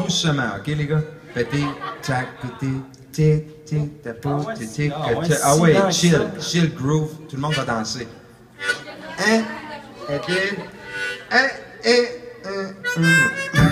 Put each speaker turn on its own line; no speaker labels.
doucement, ok, les gars? Petit, tac, petit, tic, tic, tapo, tic, tic, tic. Ah ouais, chill groove. Tout le monde va danser. Un, et deux, un, et un.